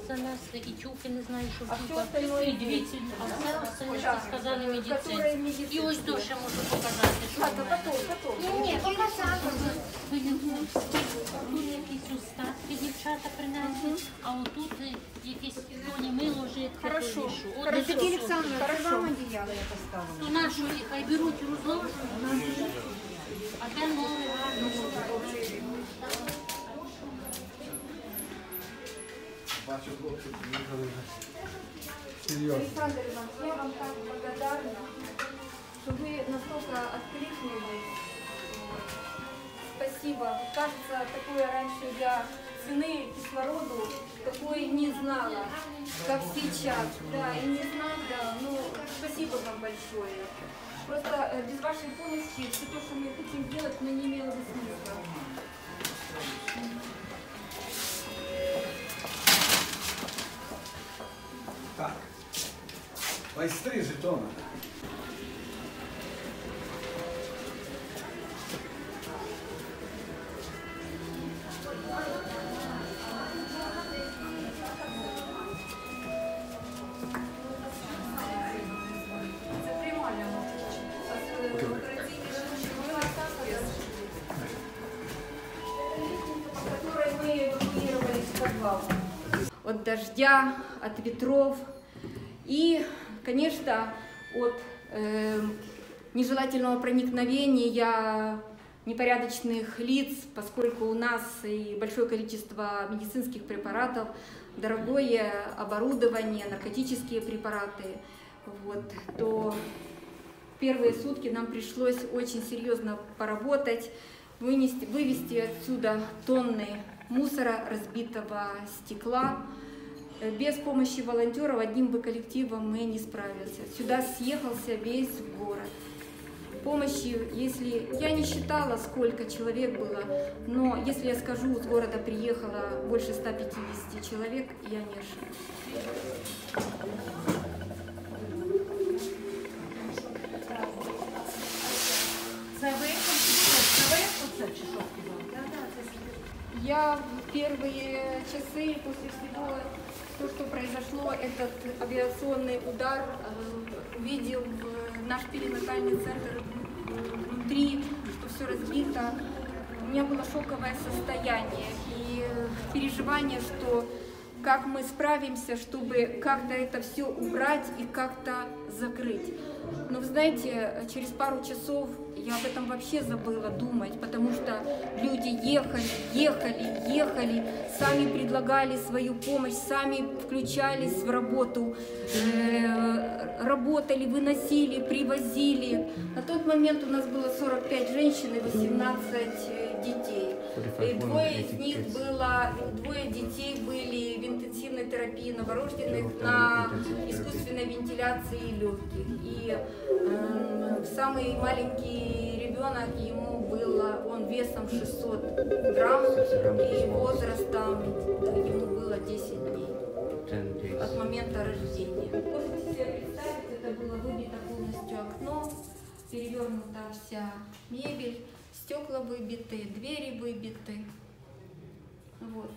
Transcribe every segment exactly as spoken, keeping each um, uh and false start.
занесли, і тюки, не знаю, що А тюка. все І дивіться, а це остальне сказали медицинські. І ось то ще можу показати, що А, в то мене. потом, потом. Ні, ні, показати. Тут якісь остатки дівчата принесли, а отут якісь тоні мило жидке. Хорошо. Хорошо. Олександровна, хорошо. Вам одеяло я поставила. То нашу хай беруть, розложують. А де нове гарно. Бачу, хлопці приїхали вже. Серйозно. Александр Иванович, я вам так благодарна, что вы настолько откликнулись. Спасибо. Кажется, такое раньше я цены кислороду такой не знала, как сейчас. Да, и не знала, ну, спасибо вам большое. Просто без вашей помощи все то, что мы хотим делать, мы не имело бы смысла. Так. Майстри Житомира. От дождя, от ветров и, конечно, от э, нежелательного проникновения непорядочных лиц, поскольку у нас и большое количество медицинских препаратов, дорогое оборудование, наркотические препараты, вот, то первые сутки нам пришлось очень серьезно поработать, вынести, вывести отсюда тонны мусора, разбитого стекла. Без помощи волонтеров одним бы коллективом мы не справились. Сюда съехался весь город. Помощи, если я не считала, сколько человек было, но если я скажу, с города приехало больше ста пятидесяти человек, я не ошибусь. Я в первые часы после всего, то, что произошло, этот авиационный удар, увидел наш перинатальный центр внутри, что все разбито. У меня было шоковое состояние и переживание, что как мы справимся, чтобы как-то это все убрать и как-то закрыть. Но вы знаете, через пару часов я об этом вообще забыла думать, потому что люди ехали, ехали, ехали, сами предлагали свою помощь, сами включались в работу, э, работали, выносили, привозили. На тот момент у нас было сорок пять женщин и восемнадцать детей. И двое из них было, двое детей были в интенсивной терапии новорожденных на искусственной вентиляции легких. И э, самый маленький ребенок, ему было, он весом шестьсот грамм и возрастом ему было десять дней от момента рождения. Можете себе представить, это было выбито полностью окно, перевернута вся мебель, стекла выбиты, двери выбиты. Вот.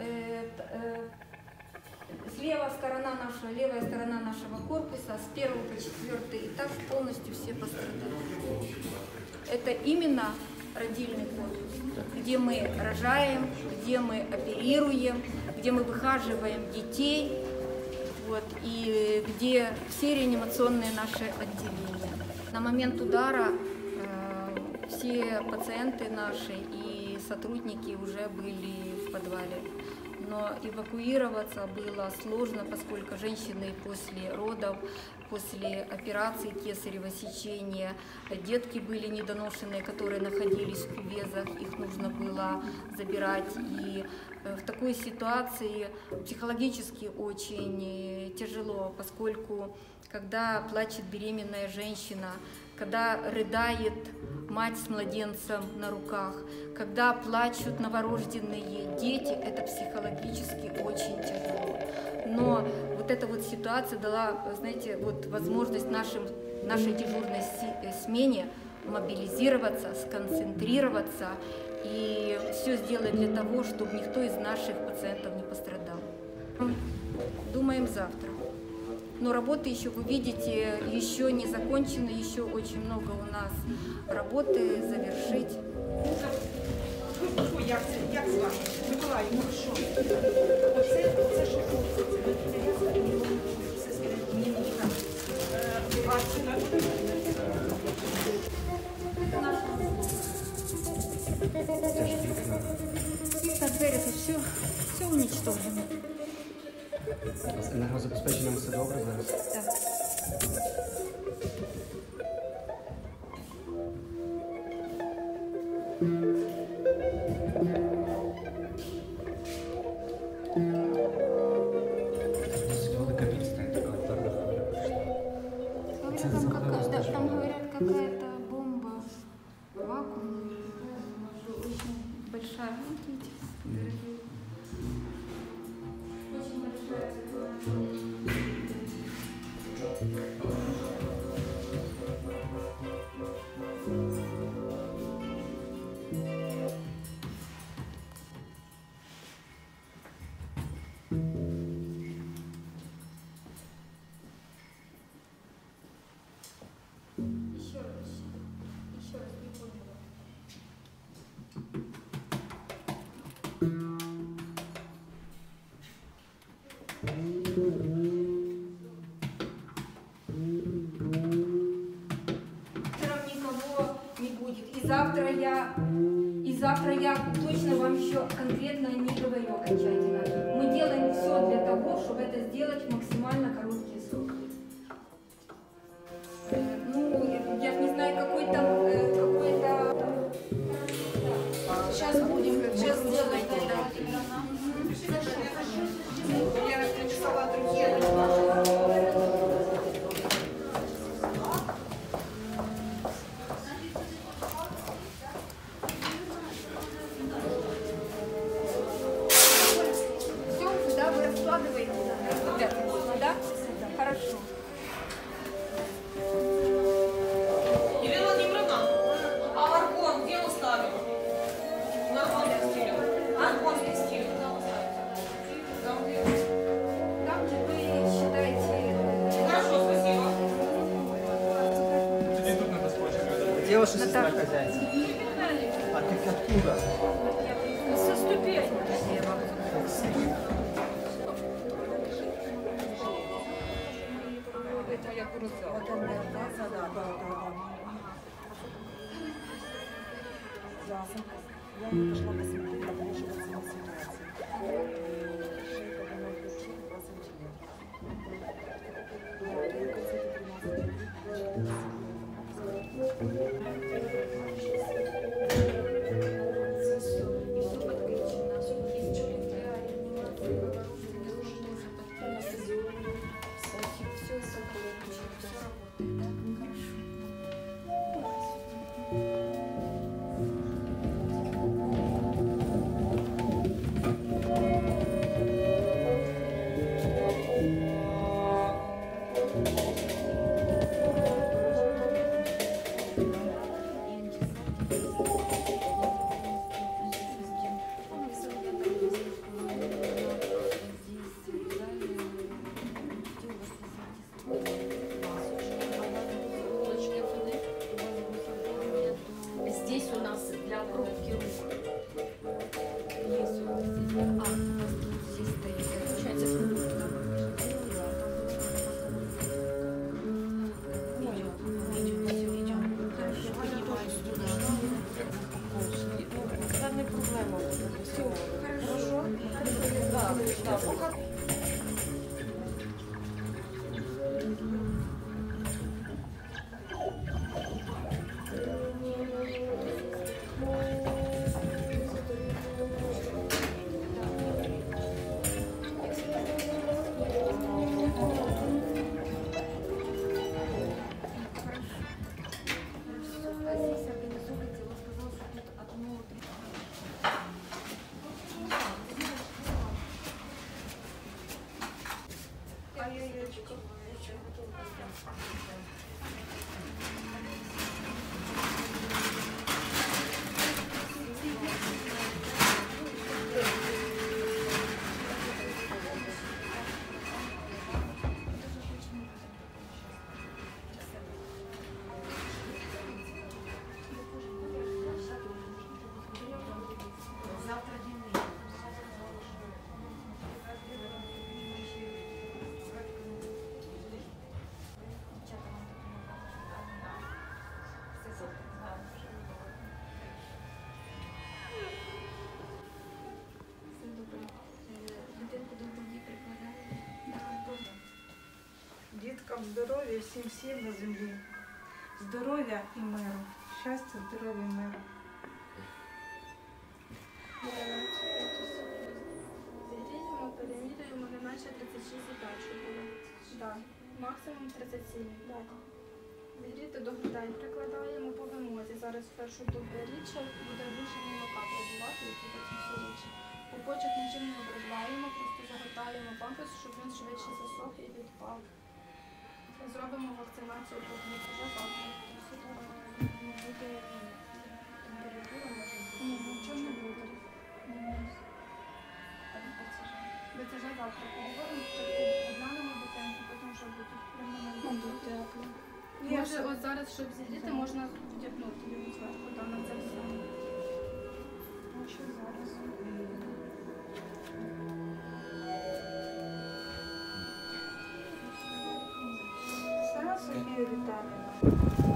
Слева сторона нашего, левая сторона нашего корпуса с первого по четвертый этаж полностью все пострадали. Это именно родильный корпус, где мы рожаем, где мы оперируем, где мы выхаживаем детей, вот, и где все реанимационные наши отделения. На момент удара э, все пациенты наши и сотрудники уже были в подвале. Но эвакуироваться было сложно, поскольку женщины после родов, после операции кесарево сечения, детки были недоношенные, которые находились в кювезах, их нужно было забирать. И в такой ситуации психологически очень тяжело, поскольку когда плачет беременная женщина, когда рыдает мать с младенцем на руках, когда плачут новорожденные дети, это психологически очень тяжело. Но вот эта вот ситуация дала, знаете, вот возможность нашим, нашей дежурной смене мобилизироваться, сконцентрироваться и все сделать для того, чтобы никто из наших пациентов не пострадал. думаем завтра. Но работы еще, вы видите, еще не закончены, еще очень много у нас работы завершить. Як це? Як з вами? Миколаю, ну що? Оце, оце що робиться? Все скажіть, мені не так. А це на Так, двері тут все, все уничтожено. З енергозабезпеченням все добре зараз? Так. Досить велика відстань, така ударна хвиля прийшла. Говорят, там, какая, да, там говорят, какая-то бомба вакуумная, очень большая. Вот видите, дорогие. Очень большая. Еще раз, еще раз не поняла. Никого не будет. И завтра я, и завтра я точно вам еще конкретно не говорю окончательно. Мы делаем все для того, чтобы это сделать в максимально короткие сроки. Э, ну, я, я не знаю, какой там, э, какой-то... Сейчас будем, сейчас сделаем. Я написала другие. Все, да, вы раскладываете? Да? Да? Хорошо. Елена Владимировна, а аргон где оставил? На аргон стилю. Аргон стилю. Там где? Там же вы считаете... Хорошо, спасибо. Где ваша сестра хозяйка? А ты откуда? Со ступенек. Это я курсала. Вот она, да, да, да, да. Ясно. Я не пошла посмотреть, потому что это ситуация. Шейка до ноль пять, два сантиметра. Да, и в конце тринадцать. Здесь у нас для обробки рук. Есть у вас здесь. А, у вас тут здесь стоит. Получается, продукт. Данная проблема. Все. Хорошо? Да, да. А здесь организуете, он сказал, что тут одно... предкам здоров'я, всім всім на землі. Здоров'я і миру. Щастя, здоров'я і миру. Зігріємо, перемірюємо не менше тридцять шість і п'ять, щоб було. Да. Максимум тридцять сім. Да. Зігріти до грудей прикладаємо по вимозі. Зараз в першу доброріччя буде більше молока пробувати, і потім все рідше. Пупочок нічим не обробляємо, просто загортаємо памперс, щоб він швидше засох і відпав. Зробимо вакцинацію по вже завтра. Буде температура може бути? Ні, нічого не буде. Бе це ж завтра поговоримо, спочатку оглянемо дитинку, потім вже буде прямо тепло. Може, от зараз, щоб зігріти, можна вдягнути його зверху, та на це все. А що зараз? Все, Софія Віталіївна.